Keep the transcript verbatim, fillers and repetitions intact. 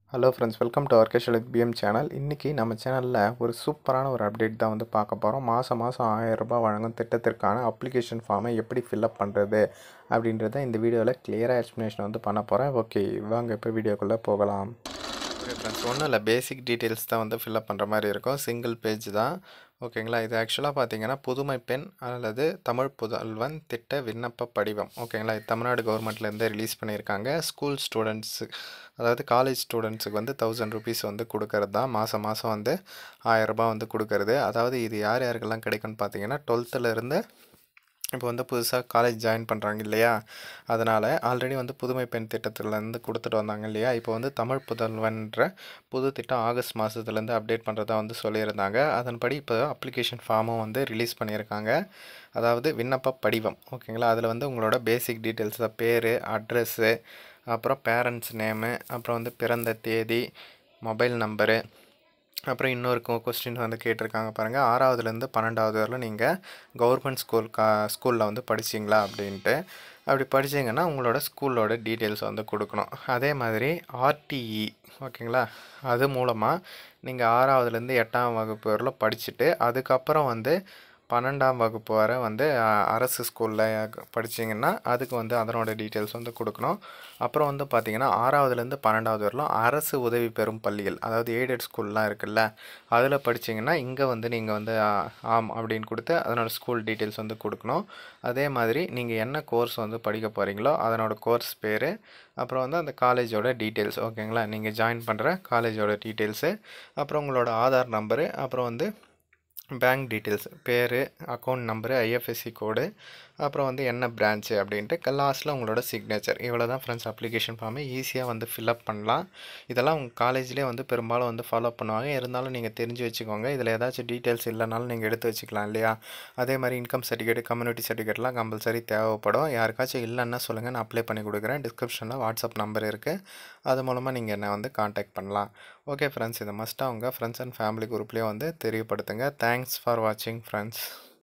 Hello friends, welcome to our casual with PM channel. இன்றைக்கி நம்ம சேனலில் ஒரு சூப்பரான ஒரு அப்டேட் தான் வந்து பார்க்க போகிறோம். மாதம் மாதம் ஆயிரம் ரூபாய் வழங்கும் திட்டத்திற்கான அப்ளிகேஷன் ஃபார்மை எப்படி ஃபில்அப் பண்ணுறது அப்படின்றத இந்த வீடியோவில் கிளியராக எக்ஸ்ப்ளனேஷன் வந்து பண்ண போகிறேன். ஓகே, வாங்க இப்போ வீடியோக்குள்ளே போகலாம். ஓகே ஃப்ரெண்ட்ஸ், ஒன்றும் இல்லை, பேசிக் டீட்டெயில்ஸ் தான் வந்து ஃபில்அப் பண்ணுற மாதிரி இருக்கும். சிங்கிள் பேஜ் தான். ஓகேங்களா, இது ஆக்சுவலாக பார்த்தீங்கன்னா புதுமை பெண் அல்லது தமிழ் புதல்வன் திட்ட விண்ணப்ப படிவம். ஓகேங்களா, இது தமிழ்நாடு கவர்மெண்ட்லேருந்து ரிலீஸ் பண்ணியிருக்காங்க. ஸ்கூல் ஸ்டூடெண்ட்ஸு, அதாவது காலேஜ் ஸ்டூடெண்ட்ஸுக்கு வந்து தௌசண்ட் ருபீஸ் வந்து கொடுக்கறது தான். மாதம் மாதம் வந்து ஆயிரரூபா வந்து கொடுக்கறது. அதாவது இது யார் யாருக்கெல்லாம் கிடைக்கும்னு பார்த்தீங்கன்னா டுவெல்த்துலேருந்து இப்போ வந்து புதுசாக காலேஜ் ஜாயின் பண்ணுறாங்க இல்லையா, அதனால் ஆல்ரெடி வந்து புதுமை பெண் திட்டத்துலேருந்து கொடுத்துட்டு வந்தாங்க இல்லையா, இப்போ வந்து தமிழ் புதல்வன்ற புது திட்டம் ஆகஸ்ட் மாதத்துலேருந்து அப்டேட் பண்ணுறதா வந்து சொல்லியிருந்தாங்க. அதன்படி இப்போ அப்ளிகேஷன் ஃபார்மும் வந்து ரிலீஸ் பண்ணியிருக்காங்க. அதாவது விண்ணப்ப படிவம். ஓகேங்களா, அதில் வந்து உங்களோட பேசிக் டீட்டெயில்ஸ் தான், பேர், அட்ரெஸ்ஸு, அப்புறம் பேரண்ட்ஸ் நேமு, அப்புறம் வந்து பிறந்த தேதி, மொபைல் நம்பரு, அப்புறம் இன்னொரு கொஸ்டின் வந்து கேட்டிருக்காங்க பாருங்கள், ஆறாவதுலேருந்து பன்னெண்டாவது வரலும் நீங்கள் கவர்மெண்ட் ஸ்கூல் கா ஸ்கூலில் வந்து படிச்சிங்களா அப்படின்ட்டு. அப்படி படிச்சிங்கன்னா உங்களோட ஸ்கூலோட டீட்டெயில்ஸ் வந்து கொடுக்கணும். அதே மாதிரி ஆர்டிஇ, ஓகேங்களா, அது மூலமாக நீங்கள் ஆறாவதுலேருந்து எட்டாம் வகுப்பு வரலும் படிச்சுட்டு அதுக்கப்புறம் வந்து பன்னெண்டாம் வகுப்பு வரை வந்து அரசு ஸ்கூலில் படிச்சிங்கன்னா அதுக்கு வந்து அதனோட டீட்டெயில்ஸ் வந்து கொடுக்கணும். அப்புறம் வந்து பார்த்திங்கன்னா ஆறாவதுலேருந்து பன்னெண்டாவது வரலாம் அரசு உதவி பெறும் பள்ளிகள், அதாவது எய்டட் ஸ்கூல்லாம் இருக்குல்ல, அதில் படிச்சிங்கன்னா இங்கே வந்து நீங்கள் வந்து ஆம் அப்படின்னு கொடுத்து அதனோட ஸ்கூல் டீட்டெயில்ஸ் வந்து கொடுக்கணும். அதே மாதிரி நீங்கள் என்ன கோர்ஸ் வந்து படிக்க போகிறீங்களோ அதனோட கோர்ஸ் பேர், அப்புறம் வந்து அந்த காலேஜோட டீட்டெயில்ஸ். ஓகேங்களா, நீங்கள் ஜாயின் பண்ணுற காலேஜோட டீட்டெயில்ஸு, அப்புறம் உங்களோட ஆதார் நம்பரு, அப்புறம் வந்து பேங்க் டீட்டெயில்ஸ், பேர், அக்கௌண்ட் நம்பரு, ஐஎஃப்எஸ்சி கோடு, அப்புறம் வந்து என்ன பிரான்ச்சு அப்படின்ட்டு லாஸ்ட்டில் உங்களோட சிக்னேச்சர். இவ்வளோ தான் ஃப்ரெண்ட்ஸ் அப்ளிகேஷன் ஃபார்மை ஈஸியாக வந்து ஃபில்அப் பண்ணலாம். இதெல்லாம் உங்கள் காலேஜ்லேயே வந்து பெரும்பாலும் வந்து ஃபாலோ பண்ணுவாங்க. இருந்தாலும் நீங்கள் தெரிஞ்சு வச்சுக்கோங்க. இதில் ஏதாச்சும் டீட்டெயில்ஸ் இல்லைனாலும் நீங்கள் எடுத்து வச்சுக்கலாம் இல்லையா. அதே மாதிரி இன்கம் சர்டிஃபிகேட், கம்யூனிட்டி சர்டிஃபிகேட்லாம் கம்பல்சரி தேவைப்படும். யாருக்காச்சும் இல்லைன்னா சொல்லுங்கள், நான் அப்ளை பண்ணி கொடுக்குறேன். டிஸ்கிரிப்ஷனில் வாட்ஸ்அப் நம்பர் இருக்குது, அது மூலமாக நீங்கள் என்னை வந்து காண்டாக்ட் பண்ணலாம். ஓகே ஃப்ரெண்ட்ஸ், இதை மஸ்ட்டாக உங்கள் ஃப்ரெண்ட்ஸ் அண்ட் ஃபேமிலி குரூப்லேயே வந்து தெரியப்படுத்துங்க. தேங்க்ஸ் ஃபார் வாட்சிங் ஃப்ரெண்ட்ஸ்.